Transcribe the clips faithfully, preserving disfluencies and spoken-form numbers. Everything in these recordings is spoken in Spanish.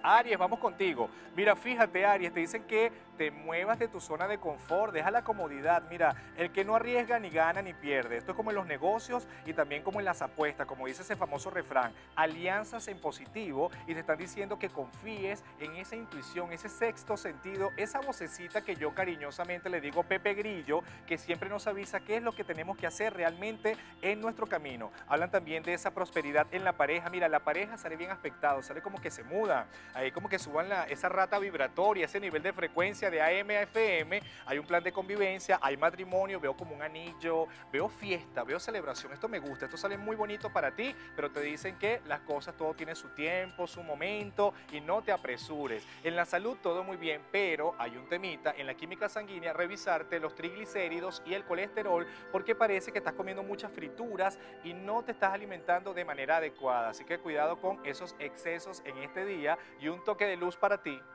Aries, vamos contigo. Mira, fíjate, Aries, te dicen que te muevas de tu zona de confort, deja la comodidad. Mira, el que no arriesga ni gana ni pierde. Esto es como en los negocios y también como en las apuestas, como dice ese famoso refrán, alianzas en positivo, y te están diciendo que confíes en esa intuición, ese sexto sentido, esa vocecita que yo cariñosamente le digo Pepe Grillo, que siempre nos avisa qué es lo que tenemos que hacer realmente en nuestro camino. Hablan también de esa prosperidad en la pareja. Mira, la pareja sale bien aspectado, sale como que se muda, ahí como que suban la, esa rata vibratoria, ese nivel de frecuencia de A M a F M, hay un plan de convivencia, hay matrimonio, veo como un anillo, veo fiesta, veo celebración. Esto me gusta, esto sale muy bonito para ti, pero te dicen que las cosas, todo tiene su tiempo, su momento, y no te apresures. En la salud todo muy bien, pero hay un temita en la química sanguínea, revisarte los triglicéridos y el colesterol, porque parece que estás comiendo muchas frituras y no te estás alimentando de manera adecuada. Así que cuidado con esos excesos en este día, y un toque de luz para ti.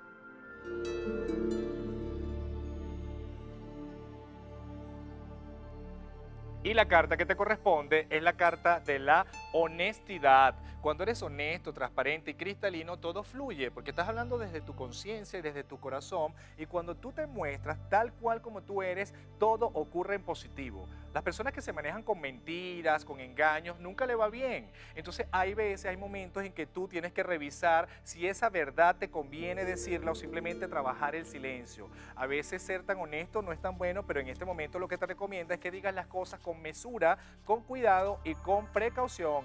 Y la carta que te corresponde es la carta de la honestidad. Cuando eres honesto, transparente y cristalino, todo fluye, porque estás hablando desde tu conciencia y desde tu corazón, y cuando tú te muestras tal cual como tú eres, todo ocurre en positivo. Las personas que se manejan con mentiras, con engaños, nunca le va bien. Entonces hay veces, hay momentos en que tú tienes que revisar si esa verdad te conviene decirla o simplemente trabajar el silencio. A veces ser tan honesto no es tan bueno, pero en este momento lo que te recomienda es que digas las cosas con mesura, con cuidado y con precaución.